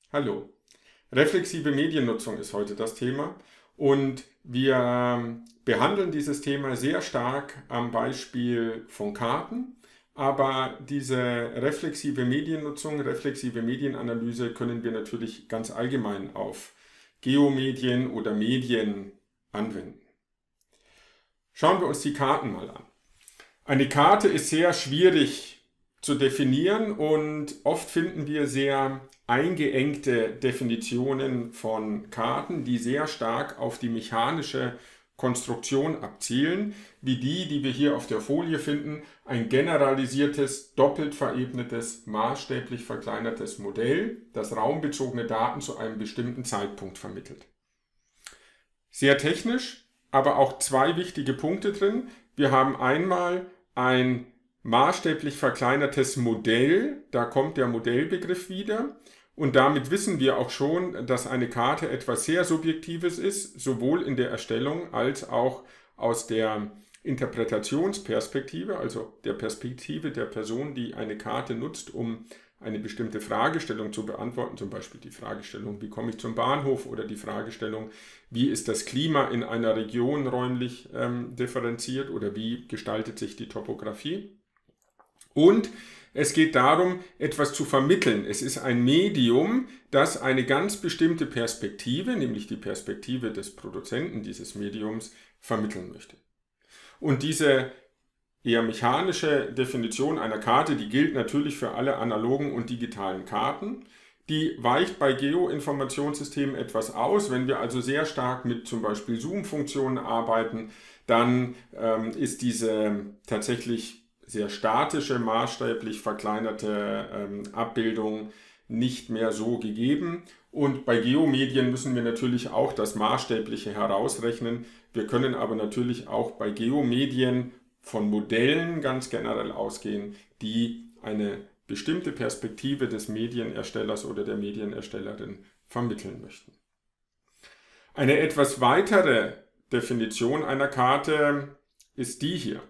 Hallo. Reflexive Mediennutzung ist heute das Thema und wir behandeln dieses Thema sehr stark am Beispiel von Karten, aber diese reflexive Mediennutzung, reflexive Medienanalyse können wir natürlich ganz allgemein auf Geomedien oder Medien anwenden. Schauen wir uns die Karten mal an. Eine Karte ist sehr schwierig zu definieren und oft finden wir sehr eingeengte Definitionen von Karten, die sehr stark auf die mechanische Konstruktion abzielen, wie die wir hier auf der Folie finden, ein generalisiertes, doppelt verebnetes, maßstäblich verkleinertes Modell, das raumbezogene Daten zu einem bestimmten Zeitpunkt vermittelt. Sehr technisch, aber auch zwei wichtige Punkte drin. Wir haben einmal ein maßstäblich verkleinertes Modell, da kommt der Modellbegriff wieder und damit wissen wir auch schon, dass eine Karte etwas sehr Subjektives ist, sowohl in der Erstellung als auch aus der Interpretationsperspektive, also der Perspektive der Person, die eine Karte nutzt, um eine bestimmte Fragestellung zu beantworten, zum Beispiel die Fragestellung, wie komme ich zum Bahnhof, oder die Fragestellung, wie ist das Klima in einer Region räumlich differenziert oder wie gestaltet sich die Topografie. Und es geht darum, etwas zu vermitteln. Es ist ein Medium, das eine ganz bestimmte Perspektive, nämlich die Perspektive des Produzenten dieses Mediums, vermitteln möchte. Und diese eher mechanische Definition einer Karte, die gilt natürlich für alle analogen und digitalen Karten. Die weicht bei Geoinformationssystemen etwas aus. Wenn wir also sehr stark mit zum Beispiel Zoom-Funktionen arbeiten, dann ist diese tatsächlich sehr statische, maßstäblich verkleinerte Abbildung nicht mehr so gegeben. Und bei Geomedien müssen wir natürlich auch das Maßstäbliche herausrechnen. Wir können aber natürlich auch bei Geomedien von Modellen ganz generell ausgehen, die eine bestimmte Perspektive des Medienerstellers oder der Medienerstellerin vermitteln möchten. Eine etwas weitere Definition einer Karte ist die hier.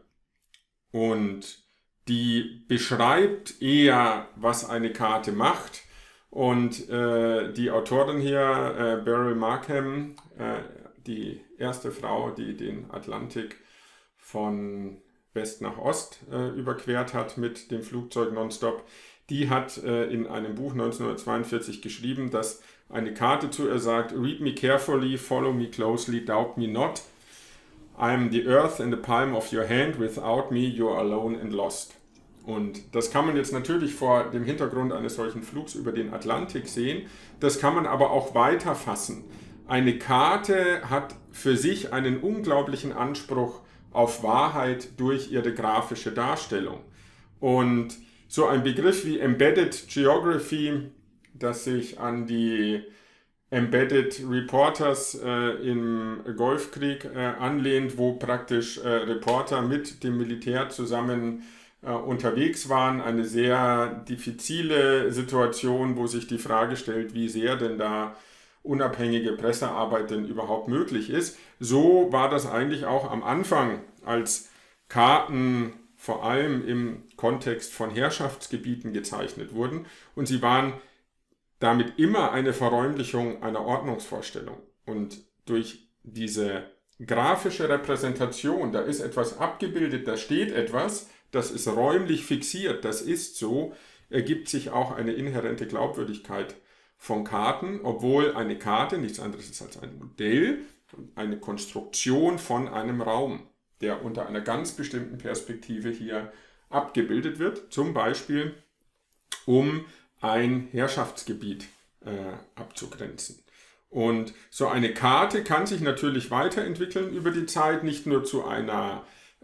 Und die beschreibt eher, was eine Karte macht. Und die Autorin hier, Beryl Markham, die erste Frau, die den Atlantik von West nach Ost überquert hat mit dem Flugzeug nonstop, die hat in einem Buch 1942 geschrieben, dass eine Karte zu ihr sagt: "Read me carefully, follow me closely, doubt me not. I am the earth in the palm of your hand, without me you are alone and lost." Und das kann man jetzt natürlich vor dem Hintergrund eines solchen Flugs über den Atlantik sehen, das kann man aber auch weiter fassen. Eine Karte hat für sich einen unglaublichen Anspruch auf Wahrheit durch ihre grafische Darstellung. Und so ein Begriff wie Embedded Geography, das sich an die Embedded Reporters im Golfkrieg anlehnt, wo praktisch Reporter mit dem Militär zusammen unterwegs waren. Eine sehr diffizile Situation, wo sich die Frage stellt, wie sehr denn da unabhängige Pressearbeit denn überhaupt möglich ist. So war das eigentlich auch am Anfang, als Karten vor allem im Kontext von Herrschaftsgebieten gezeichnet wurden, und sie waren damit immer eine Verräumlichung einer Ordnungsvorstellung. Und durch diese grafische Repräsentation, da ist etwas abgebildet, da steht etwas, das ist räumlich fixiert, das ist so, ergibt sich auch eine inhärente Glaubwürdigkeit von Karten, obwohl eine Karte nichts anderes ist als ein Modell, eine Konstruktion von einem Raum, der unter einer ganz bestimmten Perspektive hier abgebildet wird, zum Beispiel um ein Herrschaftsgebiet abzugrenzen. Und so eine Karte kann sich natürlich weiterentwickeln über die Zeit, nicht nur zu einer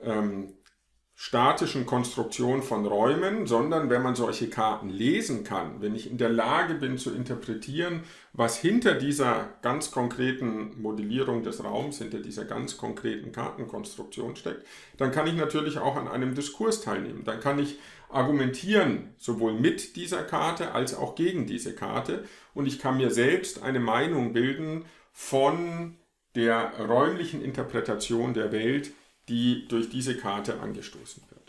statischen Konstruktion von Räumen, sondern wenn man solche Karten lesen kann, wenn ich in der Lage bin zu interpretieren, was hinter dieser ganz konkreten Modellierung des Raums, hinter dieser ganz konkreten Kartenkonstruktion steckt, dann kann ich natürlich auch an einem Diskurs teilnehmen. Dann kann ich argumentieren, sowohl mit dieser Karte als auch gegen diese Karte, und ich kann mir selbst eine Meinung bilden von der räumlichen Interpretation der Welt, die durch diese Karte angestoßen wird.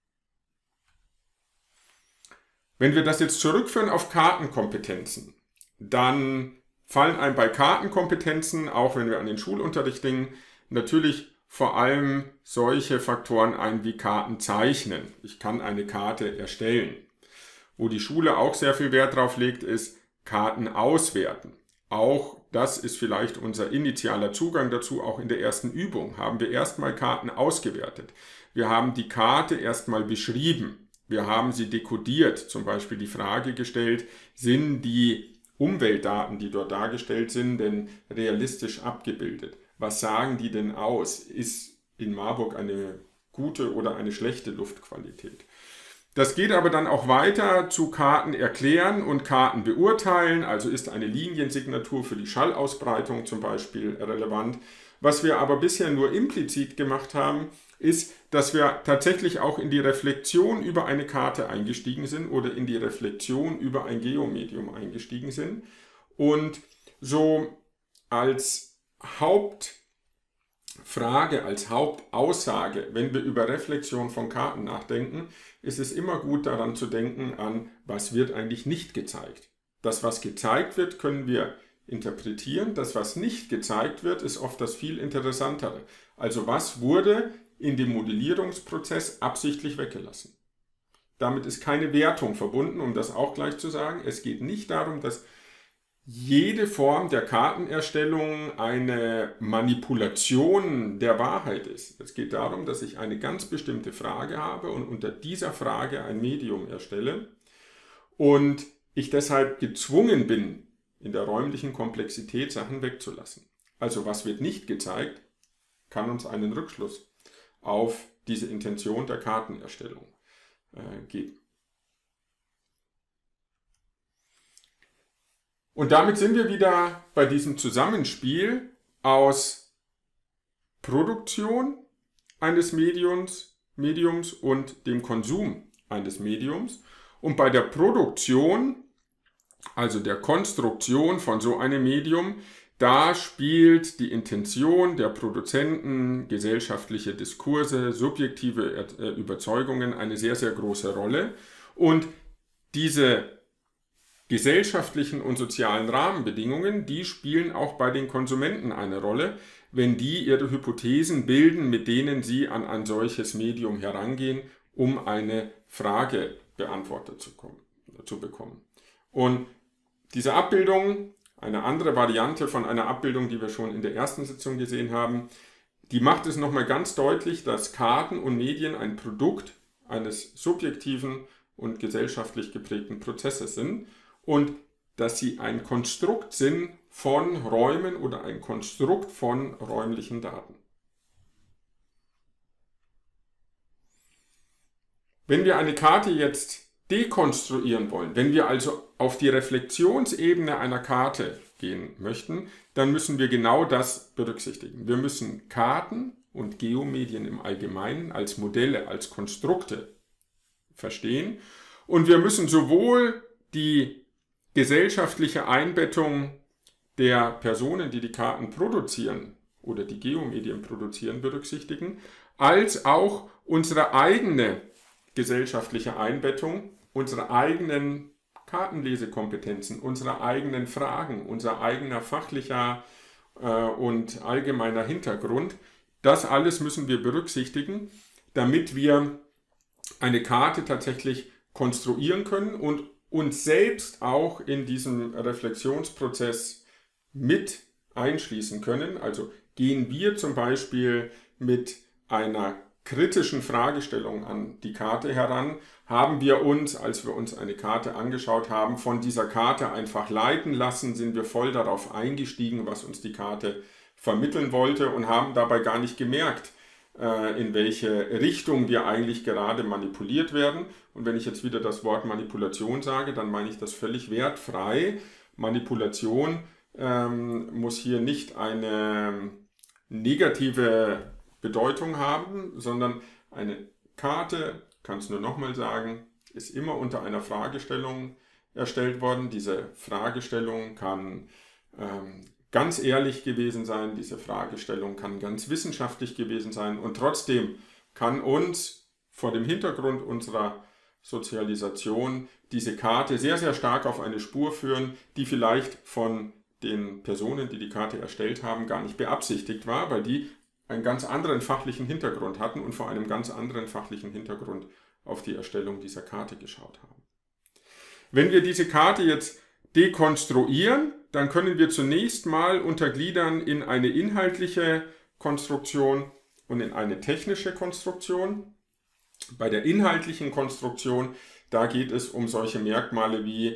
Wenn wir das jetzt zurückführen auf Kartenkompetenzen, dann fallen einem bei Kartenkompetenzen, auch wenn wir an den Schulunterricht denken, natürlich vor allem solche Faktoren ein wie Karten zeichnen. Ich kann eine Karte erstellen. Wo die Schule auch sehr viel Wert drauf legt, ist Karten auswerten. Auch das ist vielleicht unser initialer Zugang dazu. Auch in der ersten Übung haben wir erstmal Karten ausgewertet. Wir haben die Karte erstmal beschrieben. Wir haben sie dekodiert, zum Beispiel die Frage gestellt, sind die Umweltdaten, die dort dargestellt sind, denn realistisch abgebildet? Was sagen die denn aus? Ist in Marburg eine gute oder eine schlechte Luftqualität? Das geht aber dann auch weiter zu Karten erklären und Karten beurteilen. Also ist eine Liniensignatur für die Schallausbreitung zum Beispiel relevant. Was wir aber bisher nur implizit gemacht haben, ist, dass wir tatsächlich auch in die Reflexion über eine Karte eingestiegen sind oder in die Reflexion über ein Geomedium eingestiegen sind. Und so als Hauptfrage, als Hauptaussage, wenn wir über Reflexion von Karten nachdenken, ist es immer gut daran zu denken an, was wird eigentlich nicht gezeigt. Das, was gezeigt wird, können wir interpretieren. Das, was nicht gezeigt wird, ist oft das viel Interessantere. Also was wurde in dem Modellierungsprozess absichtlich weggelassen? Damit ist keine Wertung verbunden, um das auch gleich zu sagen. Es geht nicht darum, dass jede Form der Kartenerstellung eine Manipulation der Wahrheit ist. Es geht darum, dass ich eine ganz bestimmte Frage habe und unter dieser Frage ein Medium erstelle und ich deshalb gezwungen bin, in der räumlichen Komplexität Sachen wegzulassen. Also was wird nicht gezeigt, kann uns einen Rückschluss auf diese Intention der Kartenerstellung geben. Und damit sind wir wieder bei diesem Zusammenspiel aus Produktion eines Mediums und dem Konsum eines Mediums. Und bei der Produktion, also der Konstruktion von so einem Medium, da spielt die Intention der Produzenten, gesellschaftliche Diskurse, subjektive Überzeugungen eine sehr, sehr große Rolle. Und diese gesellschaftlichen und sozialen Rahmenbedingungen, die spielen auch bei den Konsumenten eine Rolle, wenn die ihre Hypothesen bilden, mit denen sie an ein solches Medium herangehen, um eine Frage beantwortet zu bekommen. Und diese Abbildung, eine andere Variante von einer Abbildung, die wir schon in der ersten Sitzung gesehen haben, die macht es nochmal ganz deutlich, dass Karten und Medien ein Produkt eines subjektiven und gesellschaftlich geprägten Prozesses sind und dass sie ein Konstrukt sind von Räumen oder ein Konstrukt von räumlichen Daten. Wenn wir eine Karte jetzt dekonstruieren wollen, wenn wir also auf die Reflexionsebene einer Karte gehen möchten, dann müssen wir genau das berücksichtigen. Wir müssen Karten und Geomedien im Allgemeinen als Modelle, als Konstrukte verstehen und wir müssen sowohl die gesellschaftliche Einbettung der Personen, die die Karten produzieren oder die Geomedien produzieren, berücksichtigen, als auch unsere eigene gesellschaftliche Einbettung, unsere eigenen Kartenlesekompetenzen, unsere eigenen Fragen, unser eigener fachlicher und allgemeiner Hintergrund. Das alles müssen wir berücksichtigen, damit wir eine Karte tatsächlich konstruieren können und uns selbst auch in diesem Reflexionsprozess mit einschließen können. Also gehen wir zum Beispiel mit einer kritischen Fragestellung an die Karte heran, haben wir uns, als wir uns eine Karte angeschaut haben, von dieser Karte einfach leiten lassen, sind wir voll darauf eingestiegen, was uns die Karte vermitteln wollte und haben dabei gar nicht gemerkt, in welche Richtung wir eigentlich gerade manipuliert werden. Und wenn ich jetzt wieder das Wort Manipulation sage, dann meine ich das völlig wertfrei. Manipulation muss hier nicht eine negative Bedeutung haben, sondern eine Karte, kann es nur nochmal sagen, ist immer unter einer Fragestellung erstellt worden. Diese Fragestellung kann ganz ehrlich gewesen sein, diese Fragestellung kann ganz wissenschaftlich gewesen sein und trotzdem kann uns vor dem Hintergrund unserer Sozialisation diese Karte sehr, sehr stark auf eine Spur führen, die vielleicht von den Personen, die die Karte erstellt haben, gar nicht beabsichtigt war, weil die einen ganz anderen fachlichen Hintergrund hatten und vor einem ganz anderen fachlichen Hintergrund auf die Erstellung dieser Karte geschaut haben. Wenn wir diese Karte jetzt dekonstruieren, dann können wir zunächst mal untergliedern in eine inhaltliche Konstruktion und in eine technische Konstruktion. Bei der inhaltlichen Konstruktion, da geht es um solche Merkmale wie: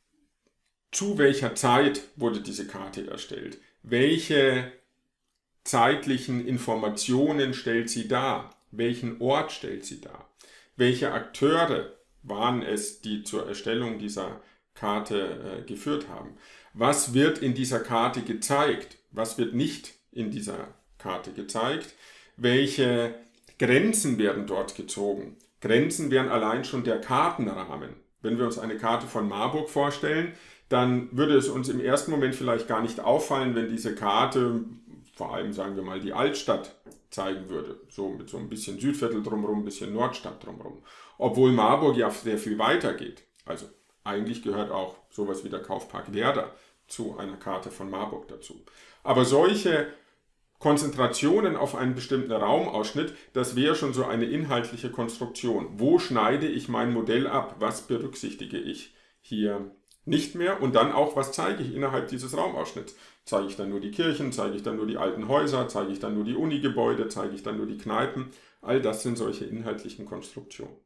zu welcher Zeit wurde diese Karte erstellt? Welche zeitlichen Informationen stellt sie dar? Welchen Ort stellt sie dar? Welche Akteure waren es, die zur Erstellung dieser Karte geführt haben? Was wird in dieser Karte gezeigt? Was wird nicht in dieser Karte gezeigt? Welche Grenzen werden dort gezogen? Grenzen wären allein schon der Kartenrahmen. Wenn wir uns eine Karte von Marburg vorstellen, dann würde es uns im ersten Moment vielleicht gar nicht auffallen, wenn diese Karte vor allem, sagen wir mal, die Altstadt zeigen würde. So mit so ein bisschen Südviertel drumherum, ein bisschen Nordstadt drumherum. Obwohl Marburg ja sehr viel weiter geht. Also eigentlich gehört auch sowas wie der Kaufpark Werder zu einer Karte von Marburg dazu. Aber solche Konzentrationen auf einen bestimmten Raumausschnitt, das wäre schon so eine inhaltliche Konstruktion. Wo schneide ich mein Modell ab? Was berücksichtige ich hier nicht mehr? Und dann auch, was zeige ich innerhalb dieses Raumausschnitts? Zeige ich dann nur die Kirchen? Zeige ich dann nur die alten Häuser? Zeige ich dann nur die Unigebäude? Zeige ich dann nur die Kneipen? All das sind solche inhaltlichen Konstruktionen.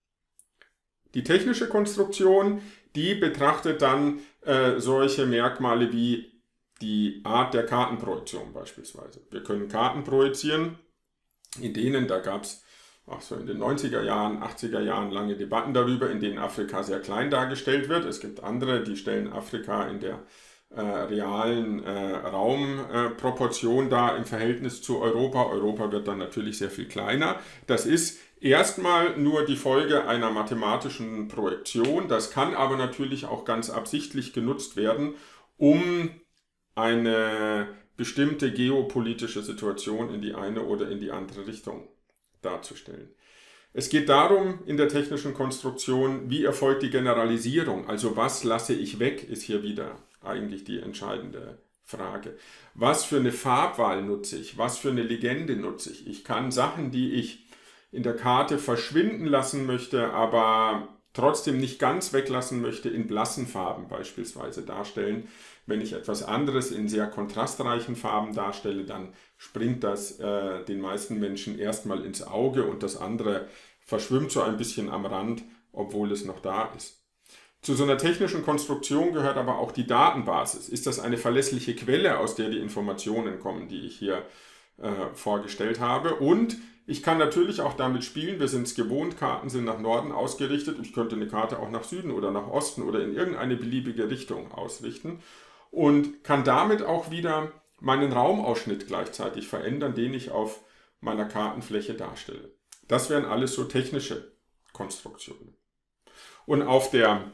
Die technische Konstruktion, die betrachtet dann solche Merkmale wie die Art der Kartenprojektion beispielsweise. Wir können Karten projizieren, in denen, da gab es so in den 90er Jahren, 80er Jahren lange Debatten darüber, in denen Afrika sehr klein dargestellt wird. Es gibt andere, die stellen Afrika in der realen Raumproportion dar im Verhältnis zu Europa. Europa wird dann natürlich sehr viel kleiner. Das ist erstmal nur die Folge einer mathematischen Projektion. Das kann aber natürlich auch ganz absichtlich genutzt werden, um eine bestimmte geopolitische Situation in die eine oder in die andere Richtung darzustellen. Es geht darum, in der technischen Konstruktion, wie erfolgt die Generalisierung, also was lasse ich weg, ist hier wieder eigentlich die entscheidende Frage. Was für eine Farbwahl nutze ich, was für eine Legende nutze ich? Ich kann Sachen, die ich in der Karte verschwinden lassen möchte, aber trotzdem nicht ganz weglassen möchte, in blassen Farben beispielsweise darstellen. Wenn ich etwas anderes in sehr kontrastreichen Farben darstelle, dann springt das den meisten Menschen erstmal ins Auge und das andere verschwimmt so ein bisschen am Rand, obwohl es noch da ist. Zu so einer technischen Konstruktion gehört aber auch die Datenbasis. Ist das eine verlässliche Quelle, aus der die Informationen kommen, die ich hier vorgestellt habe? Und ich kann natürlich auch damit spielen, wir sind es gewohnt, Karten sind nach Norden ausgerichtet. Ich könnte eine Karte auch nach Süden oder nach Osten oder in irgendeine beliebige Richtung ausrichten und kann damit auch wieder meinen Raumausschnitt gleichzeitig verändern, den ich auf meiner Kartenfläche darstelle. Das wären alles so technische Konstruktionen. Und auf der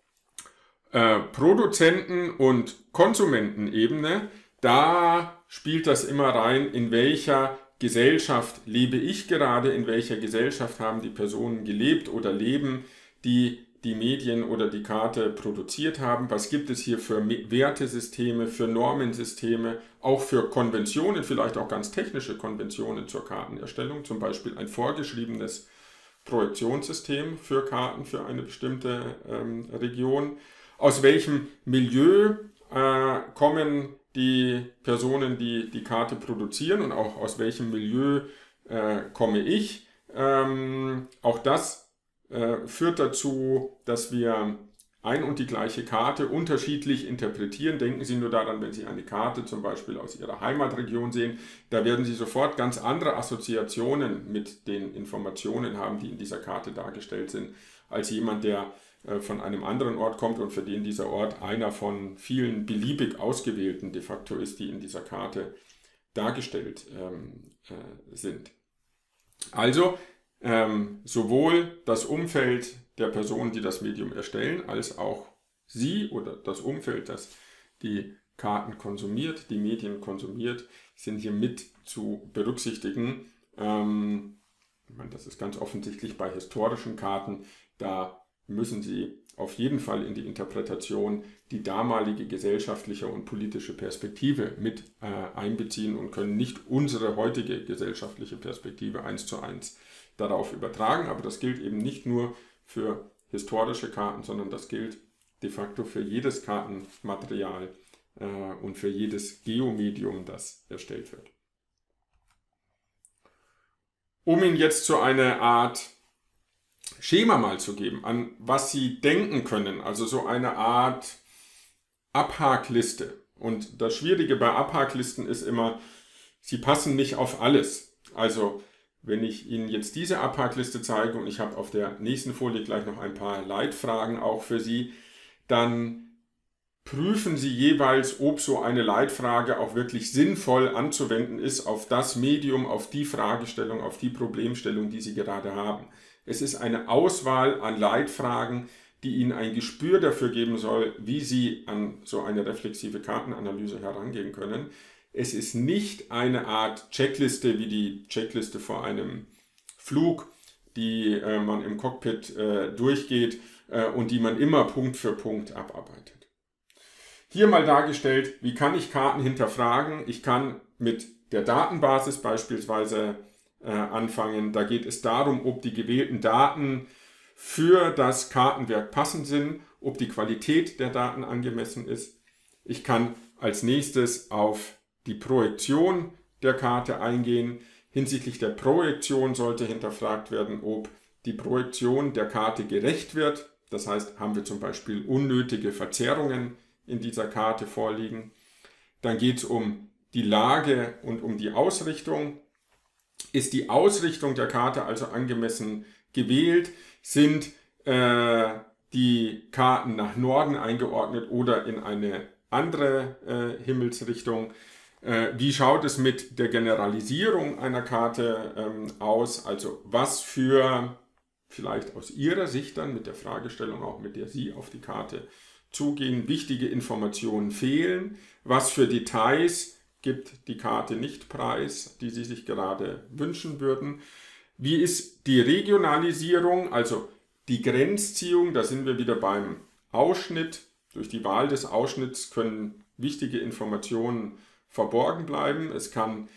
Produzenten- und Konsumentenebene, da spielt das immer rein, in welcher Gesellschaft lebe ich gerade, in welcher Gesellschaft haben die Personen gelebt oder leben, die die Medien oder die Karte produziert haben. Was gibt es hier für Wertesysteme, für Normensysteme, auch für Konventionen, vielleicht auch ganz technische Konventionen zur Kartenerstellung, zum Beispiel ein vorgeschriebenes Projektionssystem für Karten für eine bestimmte Region. Aus welchem Milieu kommen die Personen, die die Karte produzieren und auch aus welchem Milieu komme ich. Auch das führt dazu, dass wir ein und die gleiche Karte unterschiedlich interpretieren. Denken Sie nur daran, wenn Sie eine Karte zum Beispiel aus Ihrer Heimatregion sehen, da werden Sie sofort ganz andere Assoziationen mit den Informationen haben, die in dieser Karte dargestellt sind, als jemand, der von einem anderen Ort kommt und für den dieser Ort einer von vielen beliebig ausgewählten de facto ist, die in dieser Karte dargestellt sind. Also sowohl das Umfeld der Personen, die das Medium erstellen, als auch Sie oder das Umfeld, das die Karten konsumiert, die Medien konsumiert, sind hier mit zu berücksichtigen. Ich meine, das ist ganz offensichtlich bei historischen Karten, da müssen Sie auf jeden Fall in die Interpretation die damalige gesellschaftliche und politische Perspektive mit einbeziehen und können nicht unsere heutige gesellschaftliche Perspektive 1:1 darauf übertragen. Aber das gilt eben nicht nur für historische Karten, sondern das gilt de facto für jedes Kartenmaterial und für jedes Geomedium, das erstellt wird. Um Ihnen jetzt so eine Art Schema mal zu geben, an was Sie denken können, also so eine Art Abhakliste. Und das Schwierige bei Abhaklisten ist immer, sie passen nicht auf alles. Also wenn ich Ihnen jetzt diese Abhakliste zeige und ich habe auf der nächsten Folie gleich noch ein paar Leitfragen auch für Sie, dann prüfen Sie jeweils, ob so eine Leitfrage auch wirklich sinnvoll anzuwenden ist auf das Medium, auf die Fragestellung, auf die Problemstellung, die Sie gerade haben. Es ist eine Auswahl an Leitfragen, die Ihnen ein Gespür dafür geben soll, wie Sie an so eine reflexive Kartenanalyse herangehen können. Es ist nicht eine Art Checkliste wie die Checkliste vor einem Flug, die man im Cockpit durchgeht und die man immer Punkt für Punkt abarbeitet. Hier mal dargestellt, wie kann ich Karten hinterfragen? Ich kann mit der Datenbasis beispielsweise anfangen. Da geht es darum, ob die gewählten Daten für das Kartenwerk passend sind, ob die Qualität der Daten angemessen ist. Ich kann als nächstes auf die Projektion der Karte eingehen. Hinsichtlich der Projektion sollte hinterfragt werden, ob die Projektion der Karte gerecht wird. Das heißt, haben wir zum Beispiel unnötige Verzerrungen in dieser Karte vorliegen. Dann geht es um die Lage und um die Ausrichtung. Ist die Ausrichtung der Karte also angemessen gewählt? Sind die Karten nach Norden eingeordnet oder in eine andere Himmelsrichtung? Wie schaut es mit der Generalisierung einer Karte aus? Also was für, vielleicht aus Ihrer Sicht dann mit der Fragestellung auch, mit der Sie auf die Karte zugehen, wichtige Informationen fehlen? Was für Details gibt die Karte nicht preis, die Sie sich gerade wünschen würden? Wie ist die Regionalisierung, also die Grenzziehung? Da sind wir wieder beim Ausschnitt. Durch die Wahl des Ausschnitts können wichtige Informationen verborgen bleiben. Es kann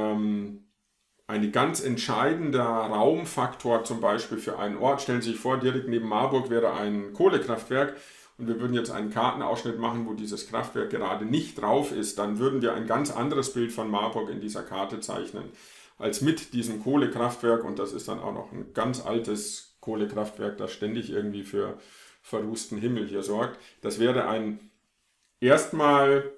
ein ganz entscheidender Raumfaktor zum Beispiel für einen Ort. Stellen Sie sich vor, direkt neben Marburg wäre ein Kohlekraftwerk. Und wir würden jetzt einen Kartenausschnitt machen, wo dieses Kraftwerk gerade nicht drauf ist, dann würden wir ein ganz anderes Bild von Marburg in dieser Karte zeichnen, als mit diesem Kohlekraftwerk. Und das ist dann auch noch ein ganz altes Kohlekraftwerk, das ständig irgendwie für verrußten Himmel hier sorgt. Das wäre erstmal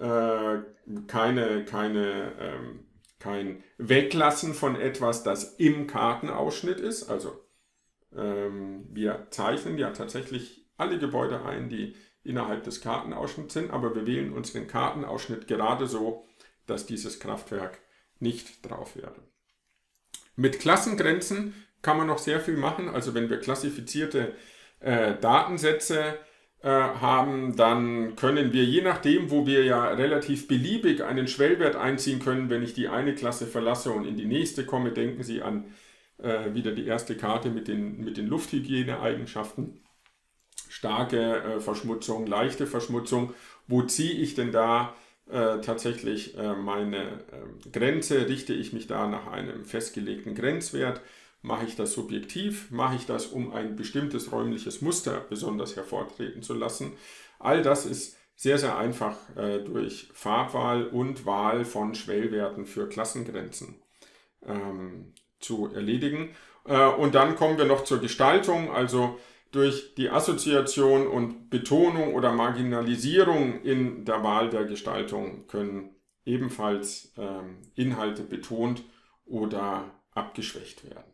kein Weglassen von etwas, das im Kartenausschnitt ist. Also wir zeichnen ja tatsächlich alle Gebäude ein, die innerhalb des Kartenausschnitts sind, aber wir wählen uns den Kartenausschnitt gerade so, dass dieses Kraftwerk nicht drauf wäre. Mit Klassengrenzen kann man noch sehr viel machen. Also wenn wir klassifizierte Datensätze haben, dann können wir, je nachdem, wo wir ja relativ beliebig einen Schwellwert einziehen können, wenn ich die eine Klasse verlasse und in die nächste komme, denken Sie an wieder die erste Karte mit den Lufthygieneeigenschaften. Starke Verschmutzung, leichte Verschmutzung. Wo ziehe ich denn da tatsächlich meine Grenze? Richte ich mich da nach einem festgelegten Grenzwert? Mache ich das subjektiv? Mache ich das, um ein bestimmtes räumliches Muster besonders hervortreten zu lassen? All das ist sehr, sehr einfach durch Farbwahl und Wahl von Schwellwerten für Klassengrenzen zu erledigen. Und dann kommen wir noch zur Gestaltung, also durch die Assoziation und Betonung oder Marginalisierung in der Wahl der Gestaltung können ebenfalls Inhalte betont oder abgeschwächt werden.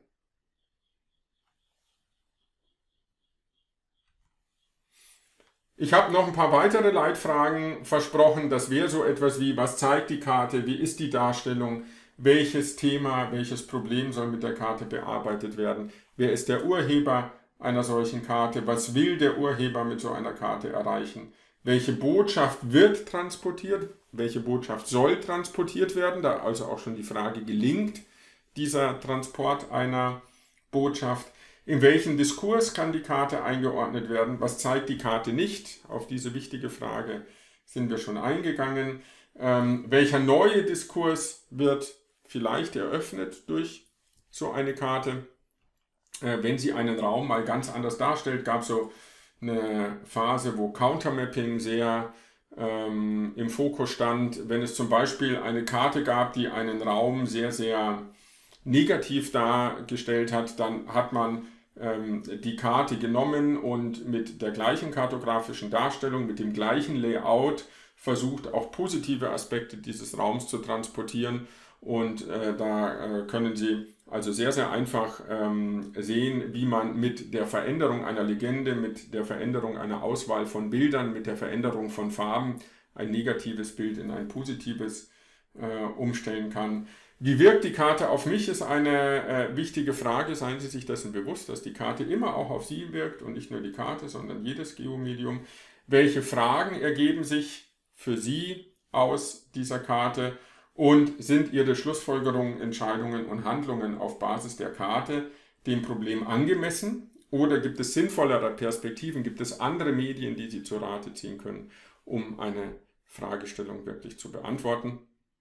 Ich habe noch ein paar weitere Leitfragen versprochen. Das wäre so etwas wie, was zeigt die Karte, wie ist die Darstellung, welches Thema, welches Problem soll mit der Karte bearbeitet werden, wer ist der Urheber einer solchen Karte, was will der Urheber mit so einer Karte erreichen, welche Botschaft wird transportiert, welche Botschaft soll transportiert werden, da also auch schon die Frage gelingt, dieser Transport einer Botschaft? In welchen Diskurs kann die Karte eingeordnet werden? Was zeigt die Karte nicht? Auf diese wichtige Frage sind wir schon eingegangen. Welcher neue Diskurs wird vielleicht eröffnet durch so eine Karte? Wenn sie einen Raum mal ganz anders darstellt, gab es so eine Phase, wo Countermapping sehr im Fokus stand. Wenn es zum Beispiel eine Karte gab, die einen Raum sehr, sehr negativ dargestellt hat, dann hat man die Karte genommen und mit der gleichen kartografischen Darstellung, mit dem gleichen Layout versucht, auch positive Aspekte dieses Raums zu transportieren. Und da können Sie also sehr, sehr einfach sehen, wie man mit der Veränderung einer Legende, mit der Veränderung einer Auswahl von Bildern, mit der Veränderung von Farben ein negatives Bild in ein positives umstellen kann. Wie wirkt die Karte auf mich, ist eine wichtige Frage. Seien Sie sich dessen bewusst, dass die Karte immer auch auf Sie wirkt und nicht nur die Karte, sondern jedes Geomedium. Welche Fragen ergeben sich für Sie aus dieser Karte und sind Ihre Schlussfolgerungen, Entscheidungen und Handlungen auf Basis der Karte dem Problem angemessen oder gibt es sinnvollere Perspektiven, gibt es andere Medien, die Sie zu Rate ziehen können, um eine Fragestellung wirklich zu beantworten?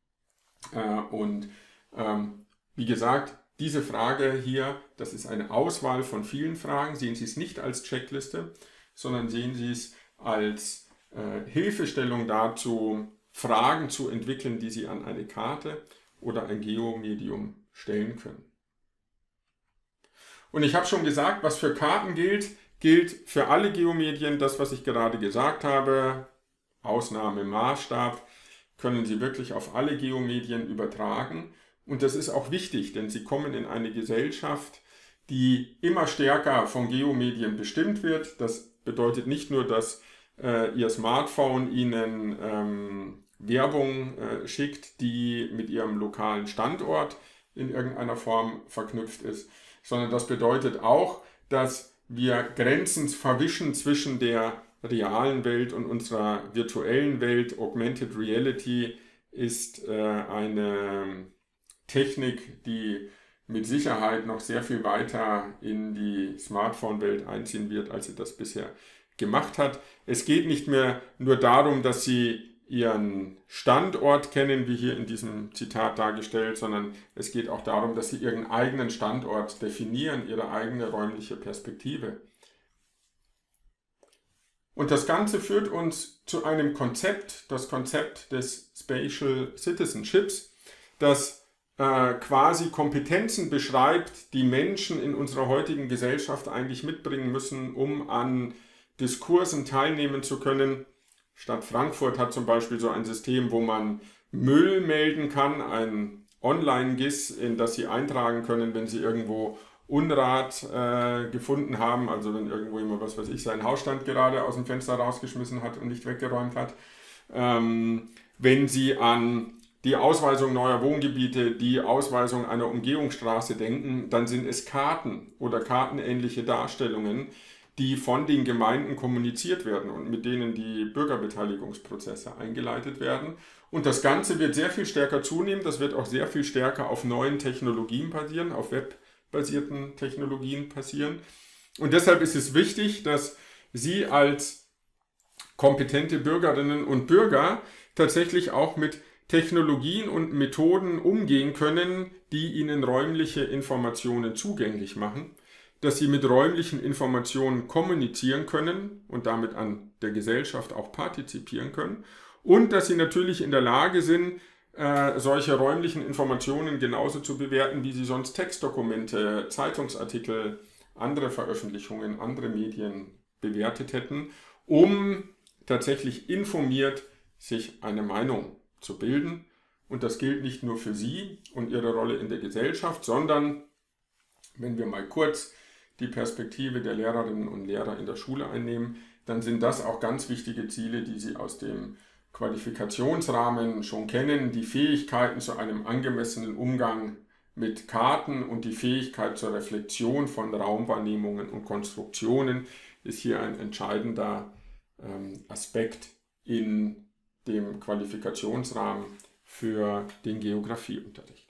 Wie gesagt, diese Frage hier, das ist eine Auswahl von vielen Fragen. Sehen Sie es nicht als Checkliste, sondern sehen Sie es als Hilfestellung dazu, Fragen zu entwickeln, die Sie an eine Karte oder ein Geomedium stellen können. Und ich habe schon gesagt, was für Karten gilt, gilt für alle Geomedien. Das, was ich gerade gesagt habe, Ausnahme Maßstab, können Sie wirklich auf alle Geomedien übertragen. Und das ist auch wichtig, denn Sie kommen in eine Gesellschaft, die immer stärker von Geomedien bestimmt wird. Das bedeutet nicht nur, dass Ihr Smartphone Ihnen Werbung schickt, die mit Ihrem lokalen Standort in irgendeiner Form verknüpft ist, sondern das bedeutet auch, dass wir Grenzen verwischen zwischen der realen Welt und unserer virtuellen Welt. Augmented Reality ist eine Technik, die mit Sicherheit noch sehr viel weiter in die Smartphone-Welt einziehen wird, als sie das bisher gemacht hat. Es geht nicht mehr nur darum, dass Sie Ihren Standort kennen, wie hier in diesem Zitat dargestellt, sondern es geht auch darum, dass Sie Ihren eigenen Standort definieren, Ihre eigene räumliche Perspektive. Und das Ganze führt uns zu einem Konzept, das Konzept des Spatial Citizenships, das quasi Kompetenzen beschreibt, die Menschen in unserer heutigen Gesellschaft eigentlich mitbringen müssen, um an Diskursen teilnehmen zu können. Stadt Frankfurt hat zum Beispiel so ein System, wo man Müll melden kann, ein Online-GIS, in das Sie eintragen können, wenn Sie irgendwo Unrat gefunden haben, also wenn irgendwo jemand, was weiß ich, seinen Hausstand gerade aus dem Fenster rausgeschmissen hat und nicht weggeräumt hat. Wenn Sie an die Ausweisung neuer Wohngebiete, die Ausweisung einer Umgehungsstraße denken, dann sind es Karten oder kartenähnliche Darstellungen, die von den Gemeinden kommuniziert werden und mit denen die Bürgerbeteiligungsprozesse eingeleitet werden. Und das Ganze wird sehr viel stärker zunehmen, das wird auch sehr viel stärker auf neuen Technologien basieren, auf webbasierten Technologien passieren. Und deshalb ist es wichtig, dass Sie als kompetente Bürgerinnen und Bürger tatsächlich auch mit Technologien und Methoden umgehen können, die Ihnen räumliche Informationen zugänglich machen, dass Sie mit räumlichen Informationen kommunizieren können und damit an der Gesellschaft auch partizipieren können und dass Sie natürlich in der Lage sind, solche räumlichen Informationen genauso zu bewerten, wie Sie sonst Textdokumente, Zeitungsartikel, andere Veröffentlichungen, andere Medien bewertet hätten, um tatsächlich informiert sich eine Meinung zu bilden. Und das gilt nicht nur für Sie und Ihre Rolle in der Gesellschaft, sondern, wenn wir mal kurz die Perspektive der Lehrerinnen und Lehrer in der Schule einnehmen, dann sind das auch ganz wichtige Ziele, die Sie aus dem Qualifikationsrahmen schon kennen. Die Fähigkeiten zu einem angemessenen Umgang mit Karten und die Fähigkeit zur Reflexion von Raumwahrnehmungen und Konstruktionen ist hier ein entscheidender Aspekt in dem Qualifikationsrahmen für den Geografieunterricht.